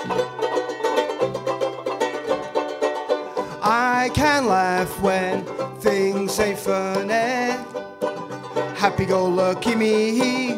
I can laugh when things ain't funny. Happy-go-lucky me.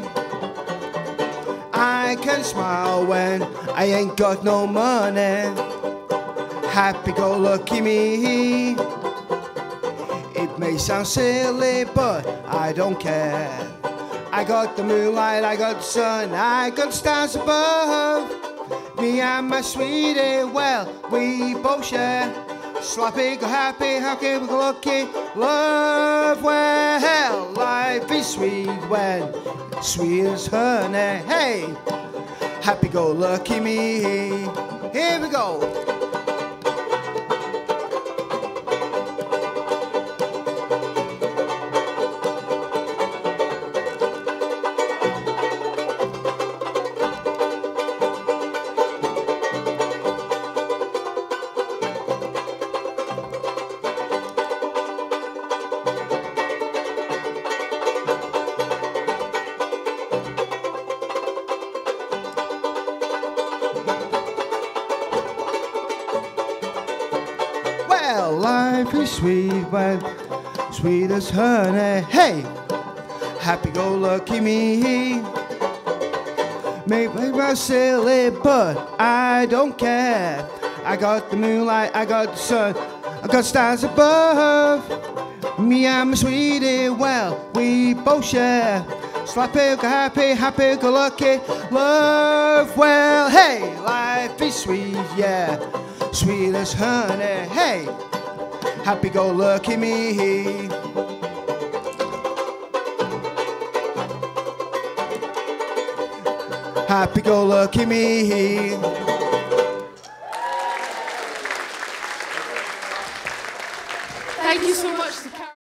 I can smile when I ain't got no money. Happy-go-lucky me. It may sound silly, but I don't care. I got the moonlight, I got the sun, I got the stars above. Me and my sweetie, well, we both share. Slappy, go happy, go lucky, love, well, life is sweet when sweet as honey. Hey, happy-go-lucky me. Here we go. Well, life is sweet when sweet as honey. Hey, happy-go-lucky me. Maybe I'm silly, but I don't care. I got the moonlight, I got the sun, I got stars above. Me and my sweetie, well, we both share. Slappy, go happy, happy-go-lucky, love, well, hey, life is sweet, yeah. Sweet as honey, hey, happy-go-lucky me. Happy-go-lucky me. Thank you so much to